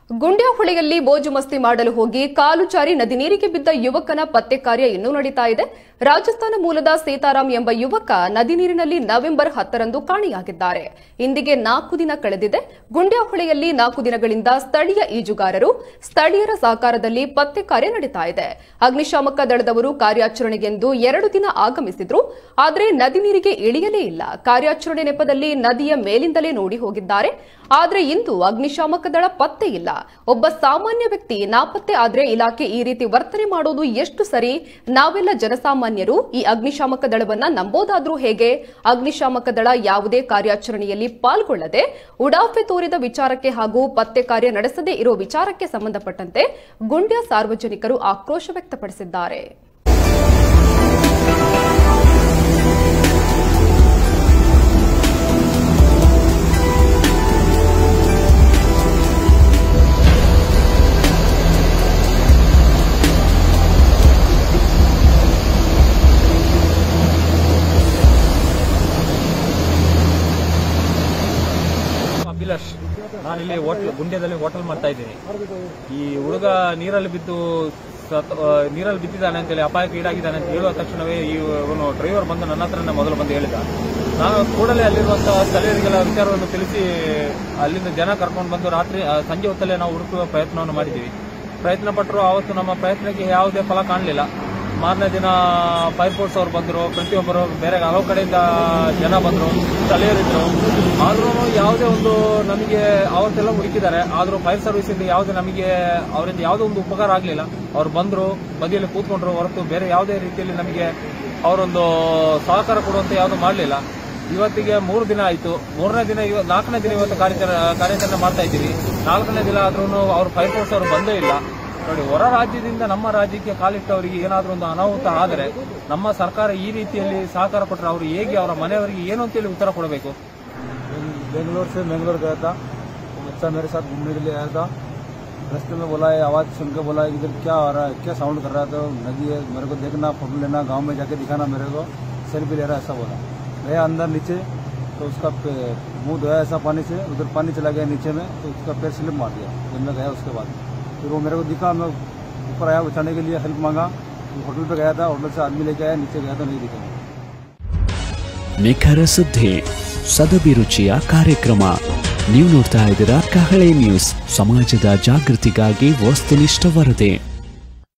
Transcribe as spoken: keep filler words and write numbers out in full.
ಗುಂಡ್ಯಾಹೊಳೆಯಲ್ಲಿ ಮೋಜು ಮಸ್ತಿ ಮಾಡಲು ಹೋಗಿ ಕಾಲು ಜಾರಿ ನದಿ ನೀರಿಗೆ ಬಿದ್ದ ಯುವಕನ ಪತ್ತೆ ಕಾರ್ಯ ಇನ್ನೂ ನಡೀತಾ ಇದೆ. ರಾಜಸ್ಥಾನ ಮೂಲದ ಸೀತಾರಾಮ್ ಎಂಬ ಯುವಕ ನದಿ ನೀರಿನಲ್ಲಿ ನವೆಂಬರ್ ಹತ್ತರಂದು ಕಾಣೆಯಾಗಿದ್ದಾರೆ. ಇಂದಿಗೆ ನಾಲ್ಕು ದಿನ ಕಳೆದಿದೆ. ಗುಂಡ್ಯಾಹೊಳೆಯಲ್ಲಿ ನಾಲ್ಕು ದಿನಗಳಿಂದ ಸ್ಥಳೀಯ ಈಜುಗಾರರು, ಸ್ಥಳೀಯರ ಸಹಕಾರದಲ್ಲಿ ಪತ್ತೆ ಕಾರ್ಯ ನಡೀತಾ ಇದೆ. ಅಗ್ನಿಶಾಮಕ ದಳದವರು ಕಾರ್ಯಾಚರಣೆಗೆಂದು ಎರಡು ದಿನ ಆಗಮಿಸಿದ್ರು, ಆದರೆ ನದಿ ನೀರಿಗೆ ಇಳಿಯಲೇ ಇಲ್ಲ. ಕಾರ್ಯಾಚರಣೆ ನೆಪದಲ್ಲಿ ನದಿಯ ಮೇಲಿಂದಲೇ ನೋಡಿ ಹೋಗಿದ್ದಾರೆ. ಆದರೆ ಇಂದು ಅಗ್ನಿಶಾಮಕ ದಳ ಪತ್ತೆ ಇಲ್ಲ. ಒಬ್ಬ ಸಾಮಾನ್ಯ ವ್ಯಕ್ತಿ ನಾಪತ್ತೆ ಆದ್ರೆ ಇಲಾಖೆ ಈ ರೀತಿ ವರ್ತನೆ ಮಾಡೋದು ಎಷ್ಟು ಸರಿ? ನಾವೆಲ್ಲ ಜನಸಾಮಾನ್ಯರು ಈ ಅಗ್ನಿಶಾಮಕ ದಳವನ್ನ ನಂಬೋದಾದ್ರೂ ಹೇಗೆ? ಅಗ್ನಿಶಾಮಕ ದಳ ಯಾವುದೇ ಕಾರ್ಯಾಚರಣೆಯಲ್ಲಿ ಪಾಲ್ಗೊಳ್ಳದೆ ಉಡಾಫೆ ತೋರಿದ ವಿಚಾರಕ್ಕೆ ಹಾಗೂ ಪತ್ತೆ ಕಾರ್ಯ ನಡೆಸದೇ ಇರೋ ವಿಚಾರಕ್ಕೆ ಸಂಬಂಧಪಟ್ಟಂತೆ ಗುಂಡ್ಯ ಸಾರ್ವಜನಿಕರು ಆಕ್ರೋಶ ವ್ಯಕ್ತಪಡಿಸಿದ್ದಾರೆ. ಅಭಿಲಾಷ್, ನಾನಿಲ್ಲಿ ಹೋಟೆಲ್ ಗುಂಡ್ಯದಲ್ಲಿ ಹೋಟೆಲ್ ಮಾಡ್ತಾ ಇದ್ದೀನಿ. ಈ ಹುಡುಗ ನೀರಲ್ಲಿ ಬಿದ್ದು ನೀರಲ್ಲಿ ಬಿದ್ದಿದ್ದಾನೆ ಅಂತೇಳಿ, ಅಪಾಯಕ್ಕೆ ಈಡಾಗಿದ್ದಾನೆ ಅಂತ ಹೇಳುವ ತಕ್ಷಣವೇ ಇವನು ಡ್ರೈವರ್ ಬಂದು ನನ್ನ ಹತ್ರನೇ ಮೊದಲು ಬಂದು ಹೇಳಿದ. ನಾನು ಕೂಡಲೇ ಅಲ್ಲಿರುವಂತಹ ಸ್ಥಳೀಯರಿಗೆಲ್ಲ ವಿಚಾರವನ್ನು ತಿಳಿಸಿ ಅಲ್ಲಿಂದ ಜನ ಕರ್ಕೊಂಡು ಬಂದು ರಾತ್ರಿ ಸಂಜೆ ಹೊತ್ತಲ್ಲೇ ನಾವು ಹುಡುಕುವ ಪ್ರಯತ್ನವನ್ನು ಮಾಡಿದ್ದೀವಿ. ಪ್ರಯತ್ನ ಪಟ್ಟರು, ಆವತ್ತು ನಮ್ಮ ಪ್ರಯತ್ನಕ್ಕೆ ಯಾವುದೇ ಫಲ ಕಾಣಲಿಲ್ಲ. ಮಾರನೇ ದಿನ ಫೈರ್ ಫೋರ್ಸ್ ಅವರು ಬಂದರು, ಪ್ರತಿಯೊಬ್ಬರು ಬೇರೆ ಹಲವು ಕಡೆಯಿಂದ ಜನ ಬಂದರು, ಸ್ಥಳೀಯರಿದ್ರು. ಆದ್ರೂ ಯಾವುದೇ ಒಂದು ನಮಗೆ ಅವತ್ತೆಲ್ಲ ಹುಡುಕಿದ್ದಾರೆ, ಆದರೂ ಫೈರ್ ಸರ್ವಿಸ್ ಇಂದ ಯಾವುದೇ ನಮಗೆ ಅವರಿಂದ ಯಾವುದೇ ಒಂದು ಉಪಕಾರ ಆಗಲಿಲ್ಲ. ಅವ್ರು ಬಂದರು, ಬದಿಯಲ್ಲಿ ಕೂತ್ಕೊಂಡ್ರು, ಹೊರತು ಬೇರೆ ಯಾವುದೇ ರೀತಿಯಲ್ಲಿ ನಮಗೆ ಅವರೊಂದು ಸಹಕಾರ ಕೊಡುವಂತ ಯಾವುದು ಮಾಡಲಿಲ್ಲ. ಇವತ್ತಿಗೆ ಮೂರು ದಿನ ಆಯಿತು. ಮೂರನೇ ದಿನ ನಾಲ್ಕನೇ ದಿನ ಇವತ್ತು ಕಾರ್ಯಾಚರಣೆ ಕಾರ್ಯಾಚರಣೆ ಮಾಡ್ತಾ ಇದ್ದೀವಿ. ನಾಲ್ಕನೇ ದಿನ ಆದ್ರೂ ಅವ್ರು ಫೈರ್ ಫೋರ್ಸ್ ಅವರು ಬಂದೇ ಇಲ್ಲ. ನೋಡಿ, ಹೊರ ರಾಜ್ಯದಿಂದ ನಮ್ಮ ರಾಜ್ಯಕ್ಕೆ ಕಾಲಿಟ್ಟವರಿಗೆ ಏನಾದರೂ ಒಂದು ಅನಾಹುತ ಆದರೆ ನಮ್ಮ ಸರ್ಕಾರ ಈ ರೀತಿಯಲ್ಲಿ ಸಹಕಾರ ಕೊಟ್ಟರೆ ಅವರು ಹೇಗೆ ಅವರ ಮನೆಯವರಿಗೆ ಏನು ಅಂತೇಳಿ ಉತ್ತರ ಕೊಡಬೇಕು? बेंगलोर से बेंगलोर गया था, बच्चा मेरे साथ घूमने के लिए आया था. रास्ते में बोला है, आवाज सुन के बोला इधर क्या आ रहा है, क्या साउंड कर रहा है, तो नदी है, मेरे को देखना, फोटो लेना, गांव में जाके दिखाना, मेरे को सेल्फी ले रहा है, ऐसा बोला. गया अंदर नीचे तो उसका मुंह धोया ऐसा पानी से, उधर पानी चला गया नीचे में, तो उसका पैर स्लिप मार दिया. जब मैं गया उसके बाद फिर वो मेरे को दिखा, मैं ऊपर आया, बचाने के लिए हेल्प मांगा. होटल पे गया था, होटल से आदमी लेके आया, नीचे गया तो नहीं दिखा. ನಿಖರ ಸುದ್ದಿ, ಸದಭಿರುಚಿಯ ಕಾರ್ಯಕ್ರಮ. ನೀವು ನೋಡ್ತಾ ಇದ್ದೀರಾ ಕಹಳೆ ನ್ಯೂಸ್, ಸಮಾಜದ ಜಾಗೃತಿಗಾಗಿ ವಸ್ತುನಿಷ್ಠ ವರದಿ.